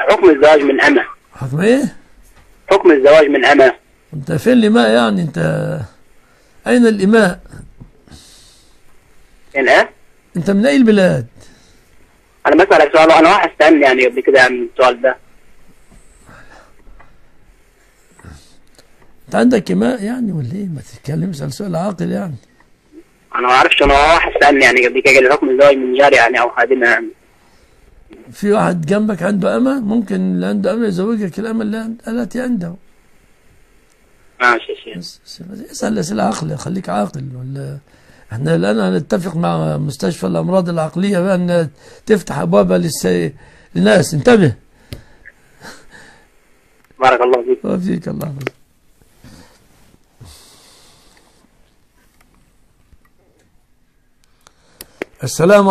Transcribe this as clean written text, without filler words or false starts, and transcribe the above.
حكم الزواج من أمة. حكم ايه؟ حكم الزواج من أمة. انت فين الإماء يعني؟ انت أين الإماء؟ يعني إيه؟ انت من أي البلاد؟ أنا بسألك سؤال وأنا واحد سألني يعني قبل كده عن السؤال ده. انت عندك إماء يعني ولا ايه؟ ما تتكلمش عن سؤال عاقل يعني. أنا ما أعرفش، أنا واحد سألني يعني قبل كده قال لي حكم الزواج من جاري يعني أو خادمة يعني. في واحد جنبك عنده أمة، ممكن اللي عنده أمة يزوجك الأمة التي عنده. ماشي يا شيخ. اسأل أسئلة عقل، خليك عاقل. ولا احنا الآن هنتفق مع مستشفى الأمراض العقلية بأن تفتح أبوابها للناس. انتبه. بارك الله فيك. وفيك الله. السلام